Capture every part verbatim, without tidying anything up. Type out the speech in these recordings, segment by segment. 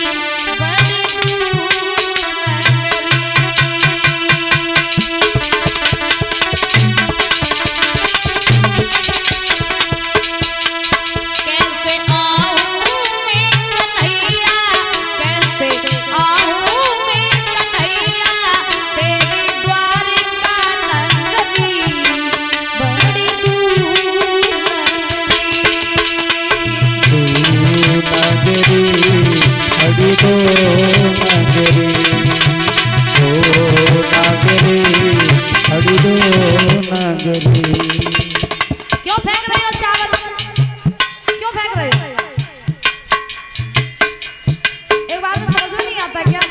क्यों फेंक रहे हो चावल? क्यों फेंक रहे हो? एक बात तो समझ में नहीं आता क्या?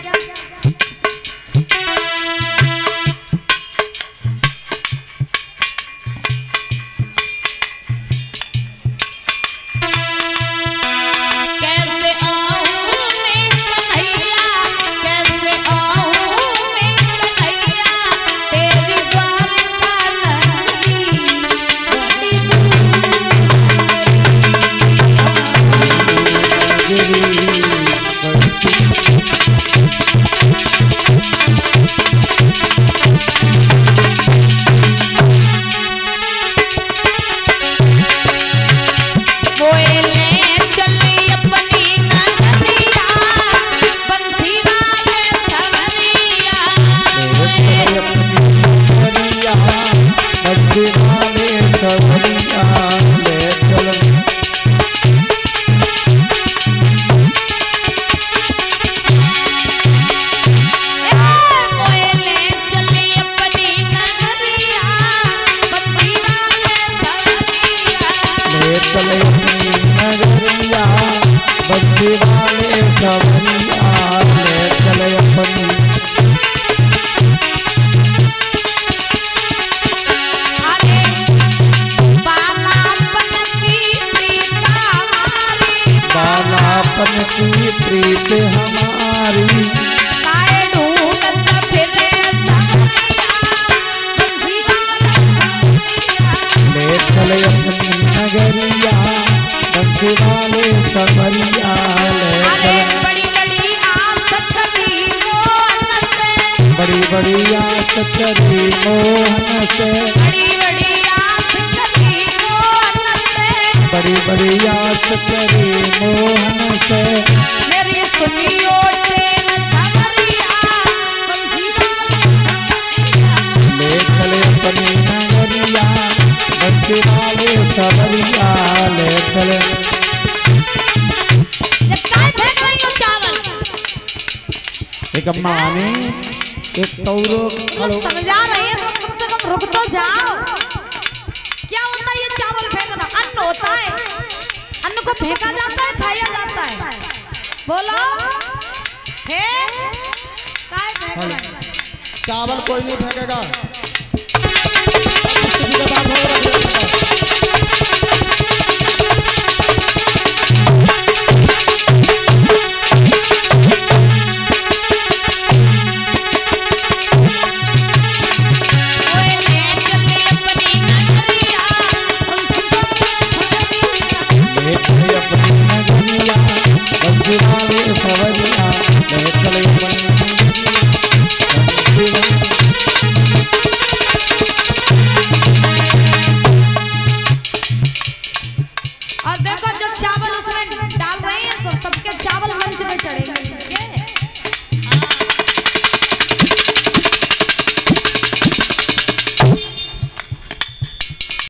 कैसे आऊं मैं कन्हैया, कैसे आऊं मैं कन्हैया, तेरी द्वारका नगरी बड़ी बच्चे वाले सबरिया ले चले अपनी। अरे बालापन की प्रीत हमारी, बालापन की प्रीत हमारी, काहे ढूंढत फिरे सबरिया, बंसी वाला ले चले अपनी नगरिया, बच्चे वाले सबरिया ले चले। बड़ी बड़ी आस करी मोहन से, बड़ी बड़ी आस करी मोहन से, बड़ी बड़ी आस करी मोहन से, बड़ी बड़ी आस करी मोहन से, मेरी सुनियो ट्रेन सबरिया, बंसी वाला ले चले अपनी नगरिया, बच्चे वाले सबरिया ले चले। एक अम्मा ने एक तौरो समझा रही है तो कम से कम रुक तो जाओ। क्या होता है ये चावल फेंकना? अन्न होता है, अन्न को फेंका जाता है, खाया जाता है। बोलो है काय फेंक रहे हैं? चावल कोई नहीं फेंकेगा। किसी के बात हो रहा है।